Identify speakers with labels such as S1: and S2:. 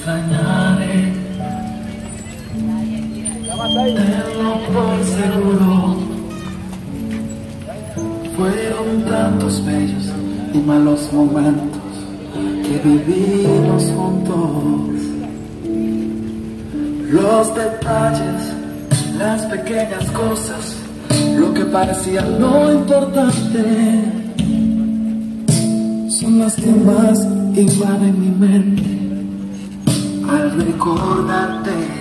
S1: extrañaré, tenlo por seguro. Fueron tantos bellos y malos momentos que vivimos juntos. Los detalles, las pequeñas cosas, lo que parecía no importante, son las que más invaden mi mente al recordarte.